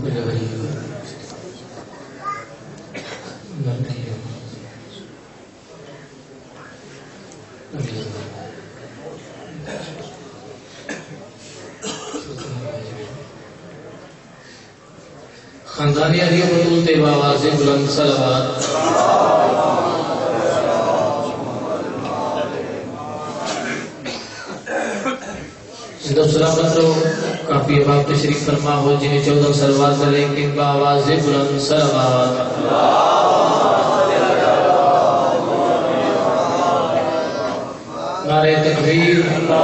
خاندانی علی بطول طیبہ آواز بلند صلوات زندہ سلامت رہو کافی اباب تشریف فرما ہو جنہیں 14 صلوات کریں کہ بآواز بلند صلوات نعرہ تکبیر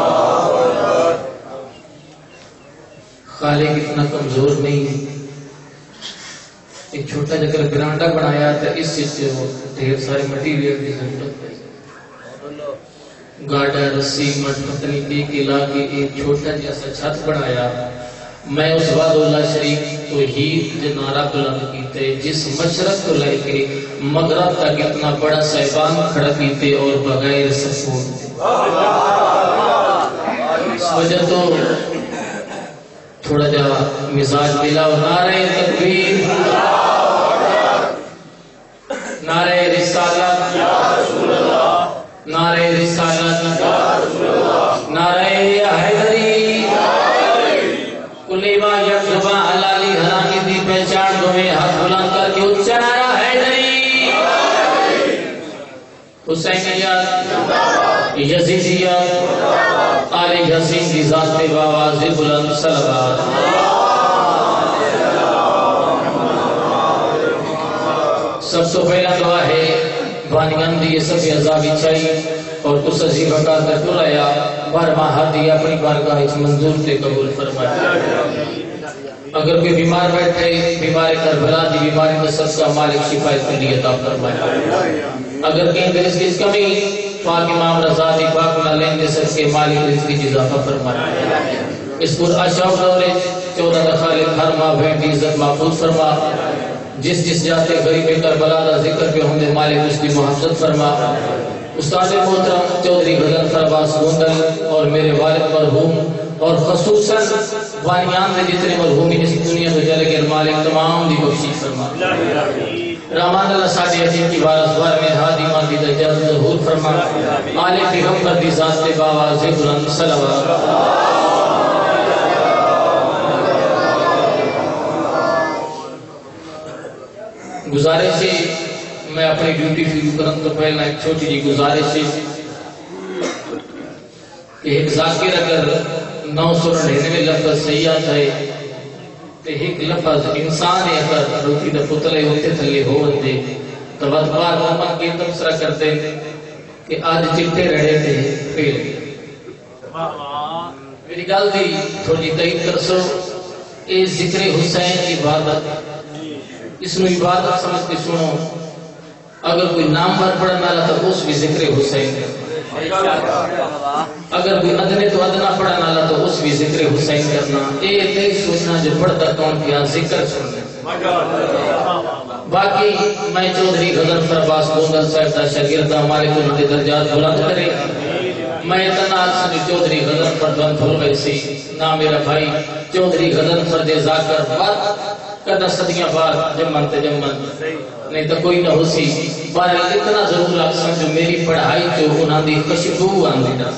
خالق اتنا کمزور نہیں ایک چھوٹا جگر گرانڈا بنایا تھا اس سے ڈھیر سارے مٹیریل کی ضرورت ہے گاڑا رسی مٹ پتنی کے کلا کے ایک چھوٹا جیسا چھت بنایا میں اس وعد اللہ شریف توحید جو نعرہ بلند کیتے جس مشرق کو لے کے مغرب تک اتنا بڑا صاحبان کھڑا کیتے اور بغیر سکون اس وجہ تو تھوڑا جا مزاج ملا اور نعرہ تکبیر نعرہ رسالت نعرہ رسالت نعرہ حیدری کلیبہ یکزبہ حلالی حرامی دی پہچان دو میں ہاتھ بلند کر کے اچھا نعرہ حیدری حسینیت یزیدیت آل حسین کی ذات پہ بآواز بلند صلوات سب تو پہلا دعا ہے بانیان دی سب عذابی چاہیے اور کس عزیب کا کر آیا بار ماہ دی اپنی بارگاہ اس منظور سے قبول فرمائے اگر کوئی بیمار بیٹھے بیمار کربلا دی بیماری نصف کا مالک شفایت کے لیے عطا فرمائے اگر کہیں درس کی کمی پاک امام رضا دی پاک ملین دے سر کے مالک رزق کی اضافہ فرمائے اس پر اشعب دورے 14 دخالق ہر ماہ بہن کی عزت محفوظ فرما جس جاتے غریب کربلا دا ذکر پہ ہم نے مالک اس کی محفظت فرما استاد محترم چودھری غزل فرباس گوندل اور میرے والد مرحوم اور خصوصاً بانیان سے جتنے مرحومین اس دنیا میں جلے گئے مالک تمام دی بخشش فرما رحمان اللہ ساڑھے عظیم کی بارس بار میں ہادی ماندی دجال ظہور فرما مالک پیغمبر دی ذات سے بآواز بلند صلوات گزارش ہے میں اپنی ڈیوٹی شروع کرنے تو پہلے ایک چھوٹی جی گزارش ہے کہ ایک ذاکر اگر 999 لفظ سیاحت ہے تو ایک لفظ انسان ہے اگر روکی دا پتلے ہوتے تھلے ہو دے تو بدبار محمد کی تبصرہ کرتے کہ آج چلتے رہے تھے پھر میری گل دی تھوڑی تائید کرسو اے ذکر حسین عبادت اس میں عبادت سمجھ کے سنو اگر کوئی نام بار پڑھنا والا تو اس بھی ذکر حسین اگر کوئی ادنے تو ادنا پڑھنا والا تو اس بھی ذکر حسین کرنا اے تیری سوچنا جو پڑھتا کون کیا ذکر سننا باقی میں چودھری غزل فرباس گوندل صاحب دا شاگرد مالک ان کے درجات بلند کرے میں اتنا سنی چودھری غزل فردوان بھول گئی سی نہ میرا بھائی چودھری غزل فرد ذاکر بات کدہ صدیاں بعد جمن تے جمن نہیں تو کوئی نہ ہو سی بارے اتنا ضرور اکسن جو میری پڑھائی جو انہاں دی خوشبو آندی نا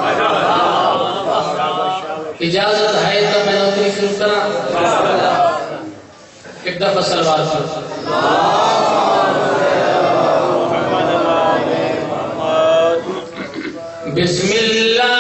اجازت ہے تو میں نوکری شروع کرا ایک دفعہ صلوات پر بسم اللہ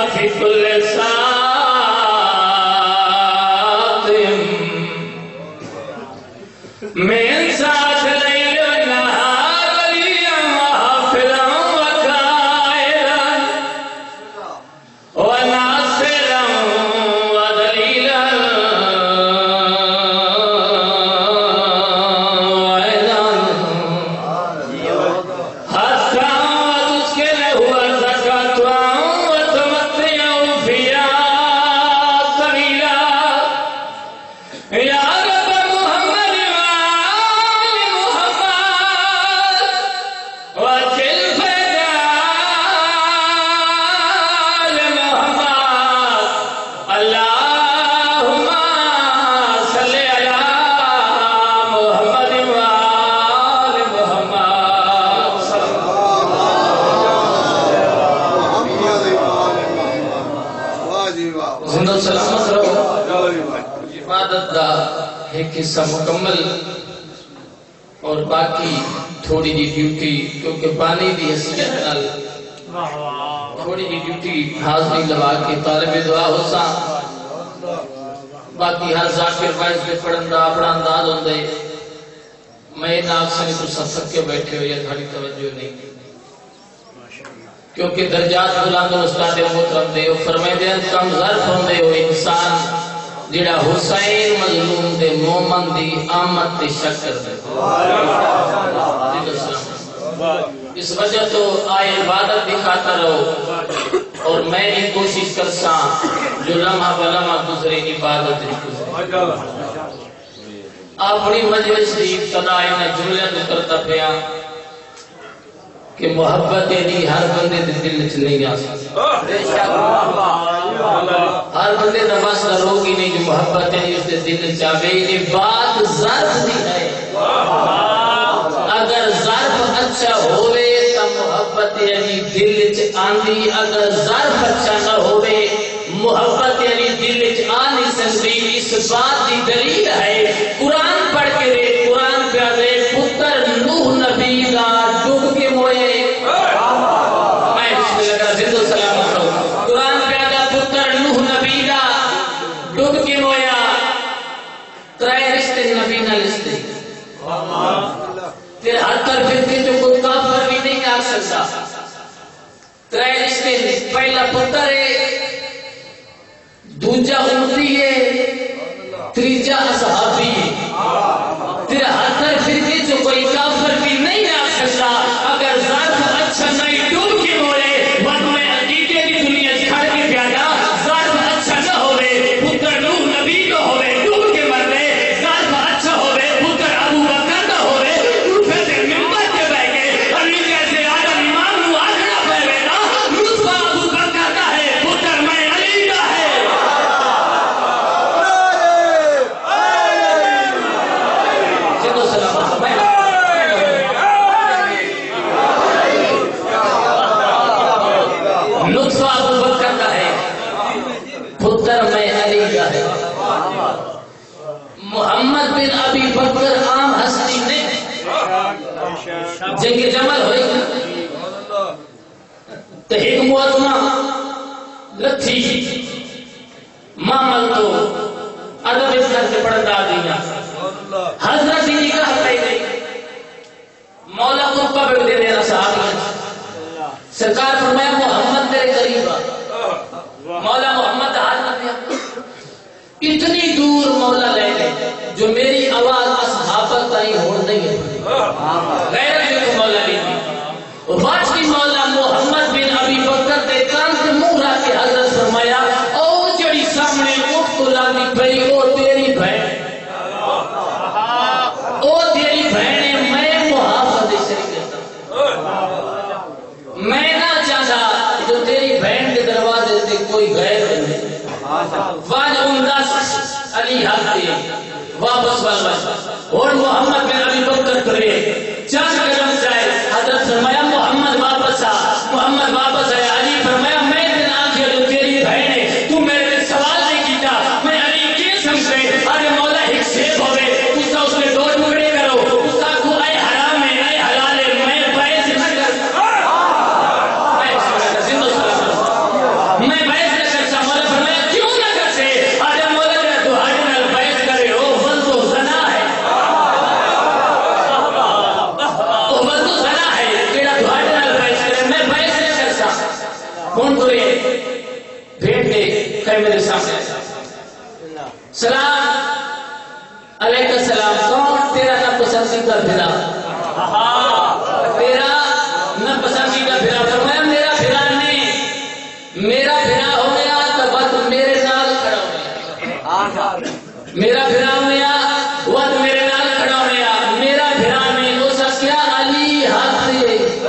فی کل ساعت من ساعت لیل و نہار ولیا وحافظا وقائلا وناصرا ودلیلا زندہ سلامت رہو. عبادت دا ایک حصہ مکمل اور باقی تھوڑی جی ڈیوٹی کیونکہ پانی دی حیثیت نال تھوڑی جی ڈیوٹی حاضری لوا کے طالب دعا ہوسا باقی ہر ذاکر وائز پہ پڑھن دا اپنا انداز ہوندے میں ناک سے تو سب کے بیٹھے ہو یا تھوڑی توجہ نہیں کیونکہ درجات بلند استاد محترم دے فرمائے دے کم ظرف ہوندے ہو انسان جڑا حسین مظلوم دے مومن دی آمد تے شکر دے. اس وجہ تو آئے عبادت دکھاتا رہو اور میں بھی کوشش کرسا جو لمحہ بلمحہ گزرے عبادت گزرے. اپنی مجلس دی ابتدا انہاں جملے تو کرتا پیا کہ محبت دی ہر بندے دے دل وچ نہیں آ سکتی. ہر بندے دا مسئلہ روگ ہی نہیں جو محبت نہیں اس دے دل وچ آوے. یہ بات ظرف دی ہے. اگر ظرف اچھا ہوئے تو محبت یعنی دل وچ آندی. اگر ظرف اچھا نہ ہوئے محبت یعنی دل وچ آ نہیں سکتی. اس بات دی دلیل ہے قرآن پڑھ کے دے. قرآن پہ دے پتر نوح نبی دا ڈوب کے موئے پھر ہر طرف کے جو کوئی کافر بھی نہیں آ سکتا. ترے رشتے پہلا پتر ہے دوجا امتی ہے تیجا اصحابی ہے. پھر ہر طرف کے جو کوئی کافر بھی نہیں آ سکتا. اگر ظرف اچھا نہیں ڈوب کے موڑے ورنہ میں عقیدے کی دنیا چھڑ کے پیادا ظرف اچھا نہ ہوئے پتر نوح نبی کو ہوئے ڈوب کے مرنے. ظرف اچھا ہوئے پتر ابو بکر کا ہوئے روپے سے ممبر کے بہ گئے علی جیسے آدم امام نو آجنا پہ بیٹا رتبہ ابو بکر کا ہے پتر میں علی کا ہے. جدو سلامت میں لطفہ ابو بکر کا ہے پتر میں علی کا ہے. محمد بن ابی بکر عام ہستی نے جنگ جمل ہوئی تو ایک معتمہ لتھی معمل تو عدب اس گھر سے پڑھتا دیا حضرت کی نگاہ پہ گئی مولا قربہ پہ دے دینا صحابی سرکار فرمایا محمد تیرے قریب آ. مولا محمد ہاتھ نہ دیا اتنی دور مولا لے گئے جو میری آواز اصحابت تائی ہوڑ نہیں ہے. غیرت جو مولا لی تھی واج کی مولا محمد بن ابی بکر دے کان سے منہ را کے حضرت فرمایا او جڑی سامنے اٹھ تو لاگی پئی او تیری بہن او تیری بہن ہے. میں محافظ شریف میں نہ چاہتا جو تیری بہن کے دروازے سے کوئی غیر نہیں. واج امداز علی حاضر واپس والا اور محمد بن ابی بکر کرے چند قدم جائے حضرت فرمایا محمد واپس آ. محمد واپس آیا. علی فرمایا میں دن آنکھیں جو تیری بہن ہے تو میرے سوال نہیں کیتا میں علی کی سمجھے آگے مولا ایک سیب ہوئے اس نے دو ٹکڑے کرو اس کو اے حرام ہے اے حلال ہے میں بحث نہ کر میں بحث میرے سامنے سلام علیکم السلام، کون تیرا نہ پسندیدہ پھرا؟ تیرا نہ پسندیدہ پھرا؟ فرمایا میرا پھرا نہیں، میرا پھرا ہو گیا تو بس میرے نال کھڑا ہو گیا، میرا پھرا ہو گیا وقت میرے نال کھڑا ہو گیا، میرا پھرا نہیں ہو سکیا علی ہاتھ سے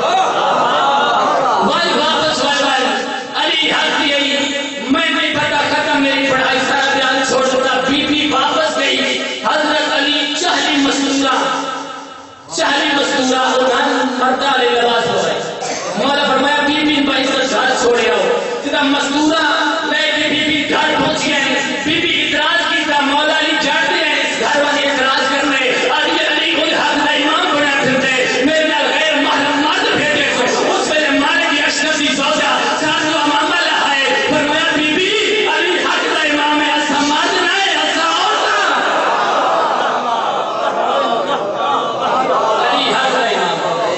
وائی واپس وائی علی ہاتھ سے میں نہیں پتا ختم میری پڑھائی سارا بیان چھوڑ چھوڑا، بی بی واپس گئی، حضرت علی چہلی مستورہ مردہ علی لباس ہو رہے مولا فرمایا بی بی بھائی سے گھر چھوڑے آؤ، جدہ مستورہ لے کے بی بی گھر پہنچ گئے، بی بی اعتراض کی تھا، مولا علی جاتے ہیں اس گھر والے اعتراض کرنے، علی کوئی حق دا امام بنا پھرتے میرے نال غیر محرم مرد بھیجے سو، اس ویلے مالے کی اشرفی سوچا ساتھ و امامہ لہائے، فرمایا بی بی علی حق دا امام ہے، اسا مرد نہ ہے، اسا عورتہ، علی حق دا امام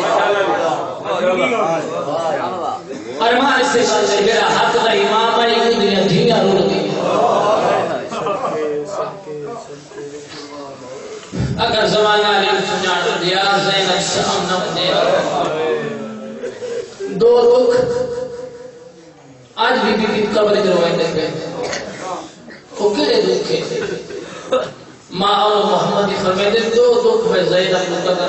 ارمان اس سے بات ہے میرا حق دا امام ہے، ایک دنیا دھیاں رو دی اگر زمانہ علی سنجھان دیا زینب شام نہ دیا دو دکھ آج بھی قبر جروائیں گے وہ کڑے دکھ ہے ماں اور محمد فرمیدے دو دکھ میں زینب مقدر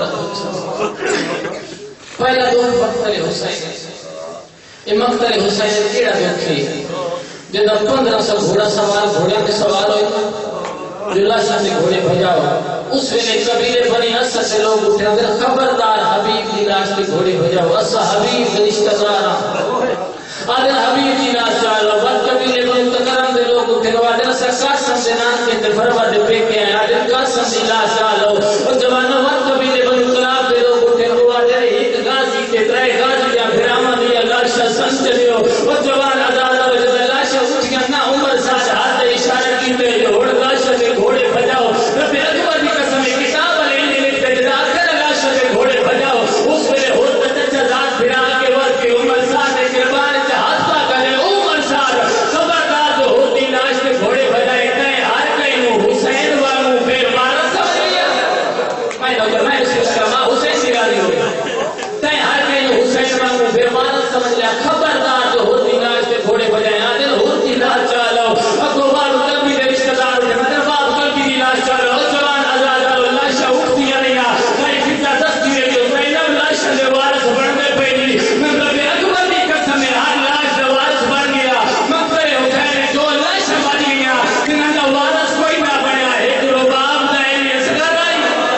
پہلا دکھ مقتل حسین یہ مقتل حسین کیڑا دکھ ہے جدہ 1500 گھوڑا سوار گھوڑے کے سوار ہوئے جو لاشا سے گھوڑے بھجاؤ اس ویلے قبیلے بنی اسد سے لوگ اٹھے اگر خبردار حبیب کی لاش کے گھوڑے بھجاؤ اسا حبیب رشتہ دارا آدھر حبیب کی لاش چالو بد قبیلے بنی تکرم دے لوگ اٹھے آدھر اسا قاسم دے نان کے دفروا دے پیکے ہیں آدھر قاسم دی لاش چالو اور جوانوں بد قبیلے بنی کلاب دے لوگ اٹھے آدھر ایک غازی کے ترائے غازی یا پھراما دیا لاشا سن چلے ہو اور جوان ازادہ وجہ لاشا اٹھ گیا نا عمر ساتھ ہاتھ اشارہ کی دے جوڑ لاشا کے گھوڑے بھجاؤ رب اکبر کی قسم کتاب علیہ نے تجدا کر لاشا کے گھوڑے بھجاؤ اس ویلے ہوتا چچا ذات پھرا کے ورد کے عمر ساتھ قربان چاہت پا کرے عمر ساتھ خبردار جو ہوتی لاش کے گھوڑے بھجائے کہیں ہر کہیں حسین والوں پھر مارا سمجھ لیا میں نوکر میں اس کا ماں حسین کی راضی ہو گیا کہیں ہر کہیں حسین والوں پھر مارا سمجھ لیا خبردار جو ہوتی لاش کے گھوڑے بھجائے آدھر ہوتی لاش چالو اکو بارو کبھی دے رشتہ دار اٹھے مدر باپ کبھی دی لاش چالو جوان آزاد آلو لاشا اٹھتی یا نہیں کئی فکرہ دستی ہے جو زینب لاشا دے وارث بڑھنے پہلی میں رب اکبر دی قسم ہے ہر لاش دے وارث بڑھ گیا مقبر حسین جو لاشا بڑھ گیا کنہ دا وارث کوئی نہ بڑھیا ایک رباب دائیں اصغر آئی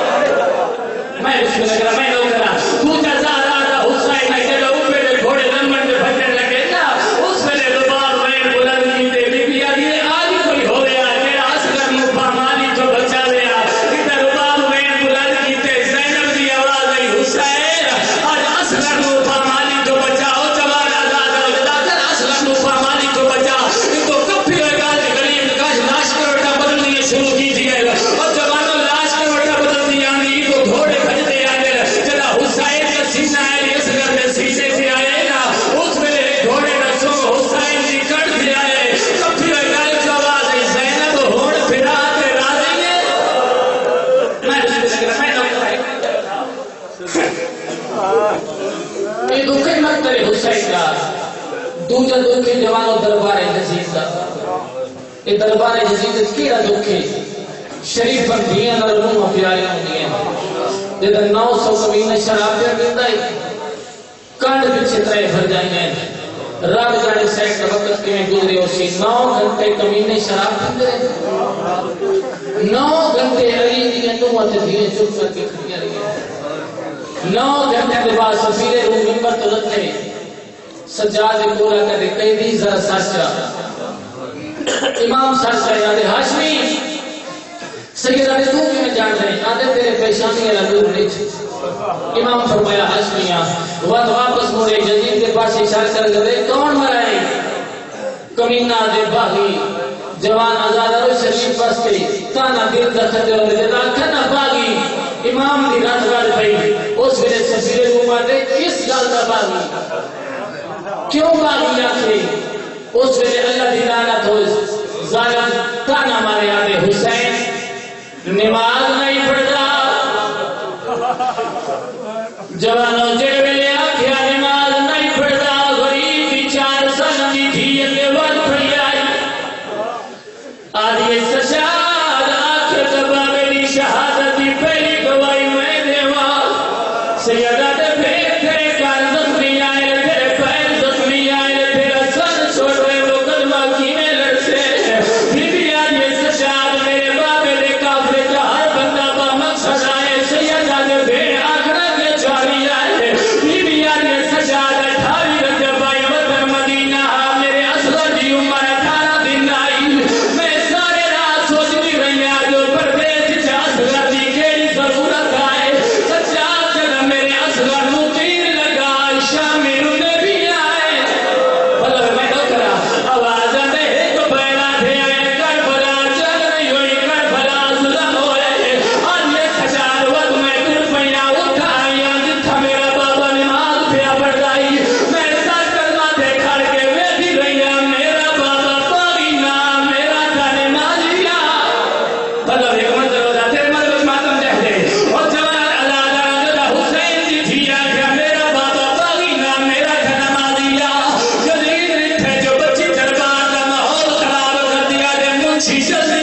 میں بسم اللہ کرا میں نو کرا تو جزار آدھا حسین ہے جلو اوپے دے گھوڑے لمبن دے بھجن لگے نا اس ویلے رباب میں بلند کی دے بی بی آگی آگی کوئی ہو گیا میرا اصغر مفا مالی جو بچا لیا ادھر رباب میں بلند کی دے زینب دی آواز آئی حسین آج اصغر مفا مالی جو بچاؤ جوان آزاد ہو جدا کر اصغر مفا مالی جو بچا ان کو کپھی ہوئے گا غریب کاش لاش کے وٹا بدلنی شروع کی تھی اور جوانوں لاش کے وٹا بدلنی آنی کو گھوڑے بھجتے آئے جدا حسین کا سینہ ہے اصغر میں سینے سے آئے نا اس میں گھوڑے رسو حسین کی کٹ سے آئے کپھی ہوئے گا جو آواز ہے زینب ہوڑ پھرا کے راضی ہے میں بسم اللہ کرا میں نوکر یہ دکھے مقتل حسین کا دوجہ دکھے جوانوں دربار جزید کا یہ دربار جزید کیڑا دکھے شریف بندیاں اور روح پیارے ہوندی ہیں جدہ 900 کمینہ شراب پہ گندہ ہے کانڈ پچھے ترے بھر جائیں گے رب جانے سیٹ وقت کے میں گزرے اسی 9 گھنٹے کمینہ شراب پھندے 9 گھنٹے علی دیئے نوات دیئے چپ کر کے کھڑیا رہی 9 گھنٹے کے بعد سفیرے روح ممبر تو لگتے سجاد کولا کہتے کئی دی ذرا سچا امام سچا یاد ہاشمی سید علی تو میں جان رہے آدھے تیرے پیشانی ہے دور نہیں امام فرمایا ہاشمیاں وقت واپس موڑے جزید کے پاس اشارہ کر گئے کون مرائے کمینہ دے باغی جوان آزادہ رو شریف پاس کے تانا دل دخل اور جدا کھنا باغی امام دی رات گاڑ پئی اس ویلے سفیر روما دے کس گال دا باغی کیوں باغی آخری اس ویلے اللہ دی لعنت ہوئے ظالم تانا مارے آدھے حسین نماز نہیں پڑھتا جوانوں جڑے ویلے آکھیا نماز نہیں پڑھتا غریب دی 4 سال دی تھی کے بعد پڑھی آئی آدھی سجاد آکھے تبابے دی شہادت دی پہلی گواہی میں دیوا سیدہ دے پھر تیرے کار زخمی آئے تیرے پیر زخمی آئے تیرا سر چھوڑے وہ قدمہ کی میں لڑسے بی بی آدھی سجاد میرے بابے دے کافرے کا ہر بندہ با مقصد آئے سیدہ دے پھر آکھنا کے چاری آئے بی بی آدھی سجاد 28 رجب آئی وطن مدینہ میرے اصغر دی عمر 18 دن آئی میں سارے رات سوچتی رہی آجو پردیس چا اصغر دی کیڑی ضرورت آئے سچا جنہ میرے اصغر مقیر لگا شامل نبی آئے بلر میں دکھرا آواز آنے ایک بینا تھے آئے کربلا چل رہی ہوئی کربلا ظلم ہوئے آنے سجاد وقت میں تر پہیا اٹھائی آج تھا میرا بابا نماز پیا پڑھ گئی میں سر کرنا تھے کھڑ کے بیٹھی رہی میرا بابا پاگی نا میرا تھا نمازیا بلر ایک منظر ہو جا تیرے مدرس ماتم جہ دے اور جوان اللہ جا حسین دی دھیا کہ میرا بابا پاگی نا میرا تھا نمازیا جدید رکھے جو بچی دربار کا ماحول خراب کر دیا دے منشی جلد